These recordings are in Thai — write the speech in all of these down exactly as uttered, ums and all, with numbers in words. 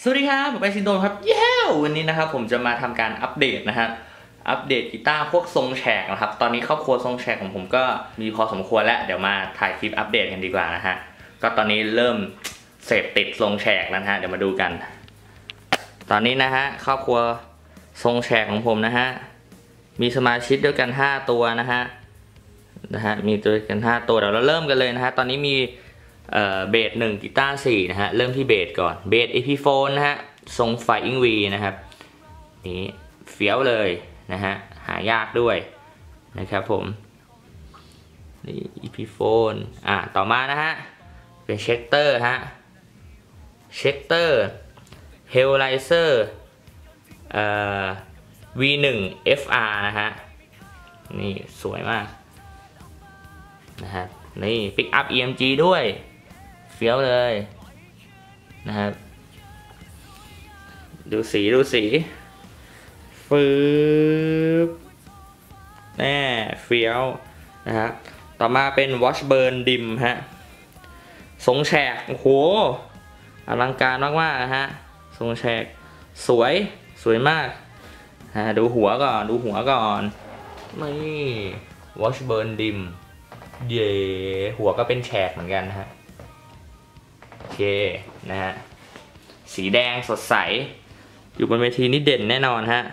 สวัสดีครับผมไปชินโดนครับเย้วันนี้นะครับผมจะมาทำการอัปเดตนะฮะอัปเดตกีตาร์พวกทรงแฉกนะครับตอนนี้ครอบครัวทรงแฉกของผมก็มีพอสมควรแล้วเดี๋ยวมาถ่ายคลิปอัปเดตกันดีกว่านะฮะก็ตอนนี้เริ่มเสพติดทรงแฉกแล้วนะฮะเดี๋ยวมาดูกันตอนนี้นะฮะครอบครัวทรงแฉกของผมนะฮะมีสมาชิกด้วยกันห้าตัวนะฮะนะฮะมีตัวกันห้าตัวเดี๋ยวเราเริ่มกันเลยนะฮะตอนนี้มีเอ่อเบสหนึ่งกีตาร์สี่นะฮะเริ่มที่เบสก่อนเบส Epiphone นะฮะทรง Flying V นะครับนี่เฟี้ยวเลยนะฮะหายากด้วยนะครับผมนี่ Epiphone อ่ะต่อมานะฮะเป็นเช็คเตอร์ฮะเช็คเตอร์ Hellraiser เอ่อ วี หนึ่ง เอฟ อาร์ นะฮะนี่สวยมากนะฮะนี่ Pick up อี เอ็ม จี ด้วยเฟี้ยวเลยนะครับดูสีดูสีฟืบแน่เฟี้ยวนะฮะต่อมาเป็น Washburn Dim ฮะทรงแฉกโอ้โหอลังการมากๆนะฮะทรงแฉกสวยสวยมากฮะดูหัวก่อนดูหัวก่อนนี่ Washburn Dim เย่หัวก็เป็นแฉกเหมือนกันนะฮะโอเคนะฮะสีแดงสดใสอยู่บนเวทีนี่เด่นแน่นอนฮะ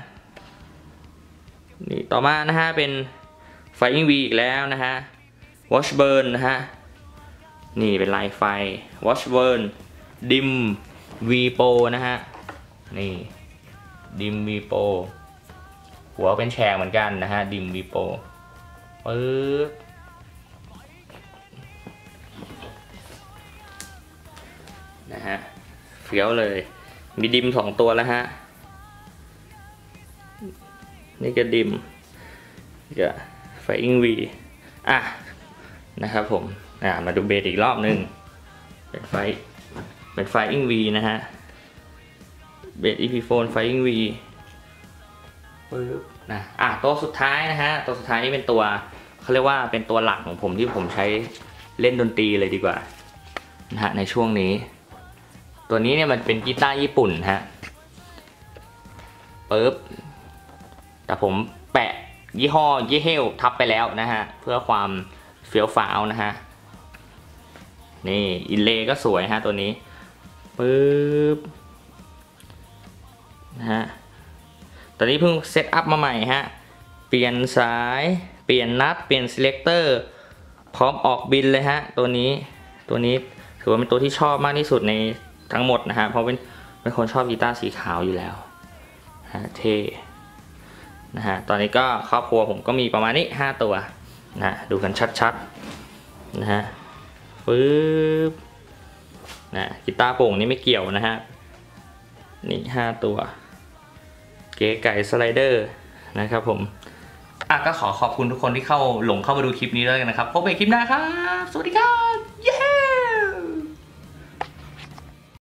นี่ต่อมานะฮะเป็น Flying V อีกแล้วนะฮะ Washburn นะฮะนี่เป็นลายไฟ Washburn Dim V Pro นะฮะนี่ Dim V Pro หัวเป็นแฉกเหมือนกันนะฮะ Dim V Pro ปึ๊บนะฮะเฟี้ยวเลยมีดิมสองตัวแล้วฮะนี่ก็ดิมกับไฟอิงวีอ่ะนะครับผมอ่ะมาดูเบสอีกรอบนึงเป็นไฟเป็นไฟอิงวีนะฮะเบส Epiphone ไฟอิงวีปึ๊บนะอ่ะตัวสุดท้ายนะฮะตัวสุดท้ายนี่เป็นตัวเขาเรียกว่าเป็นตัวหลักของผมที่ผมใช้เล่นดนตรีเลยดีกว่านะฮะในช่วงนี้ตัวนี้เนี่ยมันเป็นกีตาร์ญี่ปุ่นฮะปึ๊บแต่ผมแปะยี่ห้อเยเฮลทับไปแล้วนะฮะเพื่อความเฟี้ยวฟ้าวนะฮะนี่อินเลย์ก็สวยฮะตัวนี้ปึ๊บนะฮะตอนนี้เพิ่งเซตอัพมาใหม่ฮะเปลี่ยนสายเปลี่ยนนัดเปลี่ยน selector พร้อมออกบินเลยฮะตัวนี้ตัวนี้ถือว่าเป็นตัวที่ชอบมากที่สุดในทั้งหมดนะฮะเพราะเป็นเป็นคนชอบกีตาร์สีขาวอยู่แล้วฮะเท่นะฮะตอนนี้ก็ครอบครัวผมก็มีประมาณนี้ห้าตัวนะดูกันชัดๆนะฮะปึ๊บนะกีตาร์โป่งนี่ไม่เกี่ยวนะฮะนี่ห้าตัวเก๋ไก่สไลเดอร์นะครับผมอ่ะก็ขอขอบคุณทุกคนที่เข้าหลงเข้ามาดูคลิปนี้ด้วยกันนะครับพบกันคลิปหน้าครับสวัสดีครับเย้